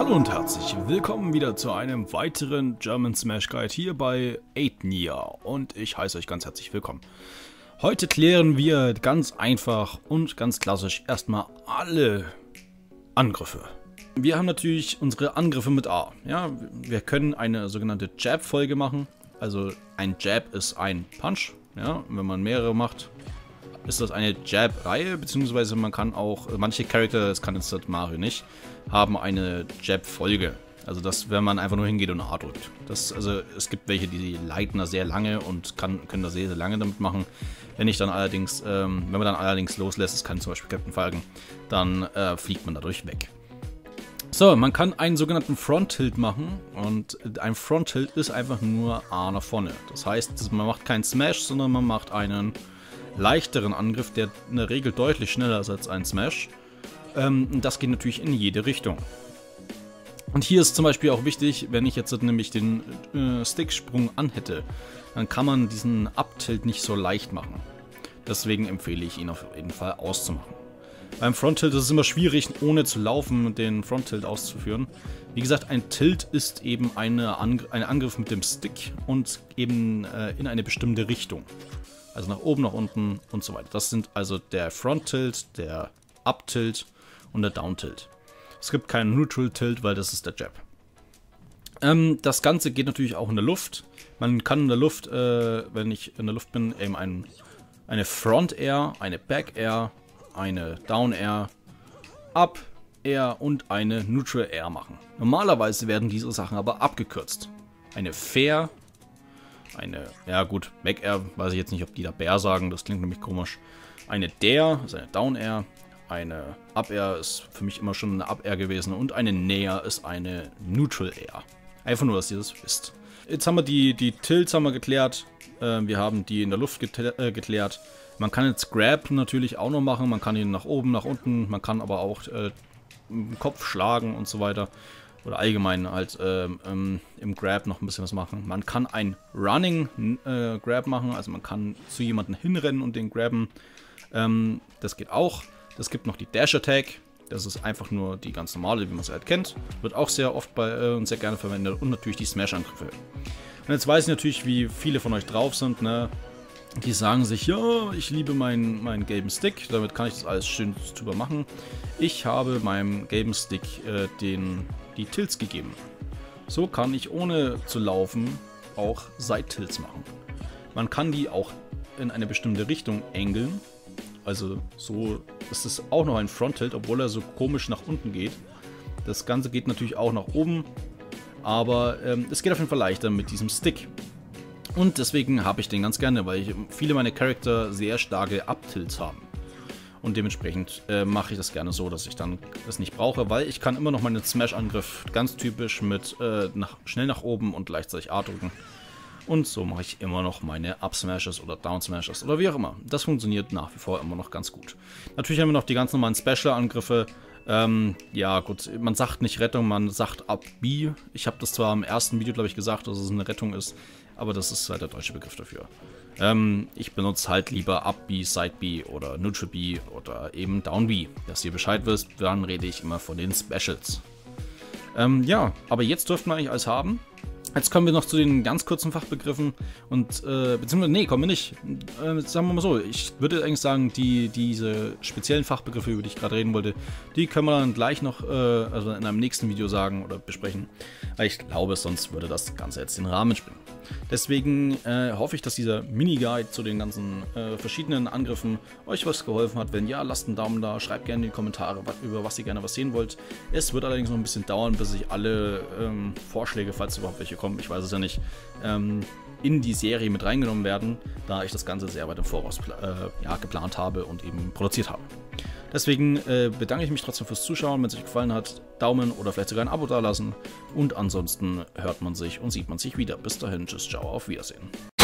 Hallo und herzlich willkommen wieder zu einem weiteren German Smash Guide hier bei 8Nia und ich heiße euch ganz herzlich willkommen. Heute klären wir ganz einfach und ganz klassisch erstmal alle Angriffe. Wir haben natürlich unsere Angriffe mit A. Ja, wir können eine sogenannte Jab-Folge machen. Also ein Jab ist ein Punch. Ja, wenn man mehrere macht, ist das eine Jab-Reihe, beziehungsweise man kann auch, manche Charakter, das kann jetzt Mario nicht, haben eine Jab-Folge. Also das, wenn man einfach nur hingeht und A drückt. Also es gibt welche, die leiten da sehr lange und können da sehr, sehr lange damit machen. Wenn man dann allerdings loslässt, das kann zum Beispiel Captain Falcon, dann fliegt man dadurch weg. So, man kann einen sogenannten Front-Tilt machen und ein Front-Tilt ist einfach nur A nach vorne. Das heißt, man macht keinen Smash, sondern man macht einen leichteren Angriff, der in der Regel deutlich schneller ist als ein Smash. Das geht natürlich in jede Richtung. Und hier ist zum Beispiel auch wichtig, wenn ich jetzt nämlich den Sticksprung anhätte, dann kann man diesen Up-Tilt nicht so leicht machen. Deswegen empfehle ich ihn auf jeden Fall auszumachen. Beim Front-Tilt ist es immer schwierig, ohne zu laufen, den Front-Tilt auszuführen. Wie gesagt, ein Tilt ist eben ein Angriff mit dem Stick und eben in eine bestimmte Richtung. Also nach oben, nach unten und so weiter. Das sind also der Front-Tilt, der Up-Tilt und der Down-Tilt. Es gibt keinen Neutral-Tilt, weil das ist der Jab. Das Ganze geht natürlich auch in der Luft. Man kann in der Luft, wenn ich in der Luft bin, eben eine Front-Air, eine Back-Air, eine Down-Air, Up-Air und eine Neutral-Air machen. Normalerweise werden diese Sachen aber abgekürzt. Eine Fair, ja gut, Back-Air, weiß ich jetzt nicht, ob die da Bär sagen, das klingt nämlich komisch. Eine Dare ist eine Down-Air, eine Up-Air ist für mich immer schon eine Up-Air gewesen und eine Nair ist eine Neutral-Air. Einfach nur, dass ihr das wisst. Jetzt haben wir die Tilts geklärt, wir haben die in der Luft geklärt. Man kann jetzt Grab natürlich auch noch machen, man kann ihn nach oben, nach unten, man kann aber auch im Kopf schlagen und so weiter. Oder allgemein halt im Grab noch ein bisschen was machen. Man kann ein Running Grab machen, also man kann zu jemandem hinrennen und den grabben. Das geht auch. Es gibt noch die Dash Attack. Das ist einfach nur die ganz normale, wie man sie halt kennt. Wird auch sehr oft und sehr gerne verwendet. Und natürlich die Smash-Angriffe. Und jetzt weiß ich natürlich, wie viele von euch drauf sind, ne? Die sagen sich, ja, ich liebe meinen gelben Stick, damit kann ich das alles schön super machen. Ich habe meinem gelben Stick die Tilts gegeben. So kann ich ohne zu laufen auch Side-Tilts machen. Man kann die auch in eine bestimmte Richtung angeln. Also so ist es auch noch ein Front-Tilt, obwohl er so komisch nach unten geht. Das Ganze geht natürlich auch nach oben, aber es geht auf jeden Fall leichter mit diesem Stick. Und deswegen habe ich den ganz gerne, weil viele meiner Charakter sehr starke Up-Tilts haben. Und dementsprechend mache ich das gerne so, dass ich dann das nicht brauche, weil ich kann immer noch meinen Smash-Angriff ganz typisch mit schnell nach oben und gleichzeitig A drücken. Und so mache ich immer noch meine Up-Smashes oder Down-Smashes oder wie auch immer. Das funktioniert nach wie vor immer noch ganz gut. Natürlich haben wir noch die ganz normalen Special-Angriffe. Ja gut, man sagt nicht Rettung, man sagt Up-B. Ich habe das zwar im ersten Video, glaube ich, gesagt, dass es eine Rettung ist, aber das ist halt der deutsche Begriff dafür. Ich benutze halt lieber Up-B, Side-B oder Neutral-B oder eben Down-B. Dass ihr Bescheid wisst, dann rede ich immer von den Specials. Ja, aber jetzt dürften wir eigentlich alles haben. Jetzt kommen wir noch zu den ganz kurzen Fachbegriffen und, beziehungsweise, nee, kommen wir nicht. Sagen wir mal so, ich würde eigentlich sagen, diese speziellen Fachbegriffe, über die ich gerade reden wollte, die können wir dann gleich noch, also in einem nächsten Video sagen oder besprechen, weil ich glaube, sonst würde das Ganze jetzt den Rahmen sprengen. Deswegen hoffe ich, dass dieser Mini-Guide zu den ganzen verschiedenen Angriffen euch was geholfen hat. Wenn ja, lasst einen Daumen da, schreibt gerne in die Kommentare, über was ihr gerne was sehen wollt. Es wird allerdings noch ein bisschen dauern, bis ich alle Vorschläge, falls überhaupt welche kommen, ich weiß es ja nicht, in die Serie mit reingenommen werden, da ich das Ganze sehr weit im Voraus geplant habe und eben produziert habe. Deswegen bedanke ich mich trotzdem fürs Zuschauen. Wenn es euch gefallen hat, Daumen oder vielleicht sogar ein Abo dalassen. Und ansonsten hört man sich und sieht man sich wieder. Bis dahin, tschüss, ciao, auf Wiedersehen.